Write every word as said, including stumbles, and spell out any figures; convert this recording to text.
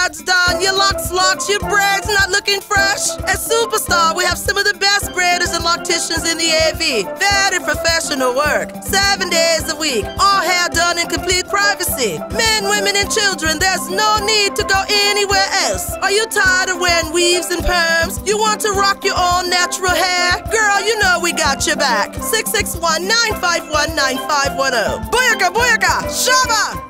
sides done, your locks locked, your braids not looking fresh. At Superstar, we have some of the best braiders and locticians in the A V. Very professional work. Seven days a week. All hair done in complete privacy. Men, women, and children, there's no need to go anywhere else. Are you tired of wearing weaves and perms? You want to rock your own natural hair? Girl, you know we got your back. six six one, nine five one, nine five one zero. Booyaka, booyaka, shaba!